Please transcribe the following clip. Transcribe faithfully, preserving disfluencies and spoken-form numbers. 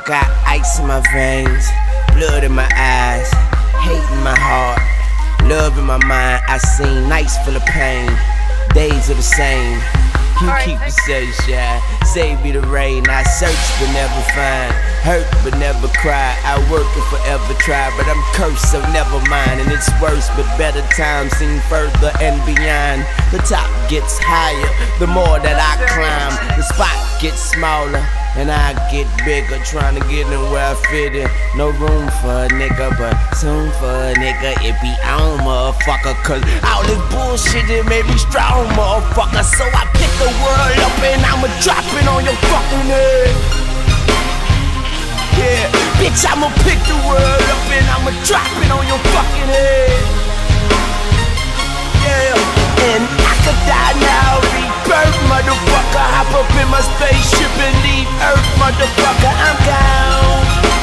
got ice in my veins, blood in my eyes, hate in my heart, love in my mind. I seen nights full of pain, days are the same. You keep me so shy, save me the rain. I search but never find, hurt but never cry. I work and forever try, but I'm cursed so never mind. And it's worse but better times seem further and beyond. The top gets higher, the more that I climb. The spot gets smaller and I get bigger, trying to get in where I fit in. No room for a nigga, but soon for a nigga it be on, motherfucker. Cause all this bullshit it made me strong, motherfucker. So I pick the world up and I'ma drop it on your fucking head. Yeah, bitch, I'ma pick the world up and I'ma drop it on your fucking head. Yeah, and I could die now, rebirth, motherfucker. Hop up in my spaceship and leave Earth, motherfucker. I'm gone.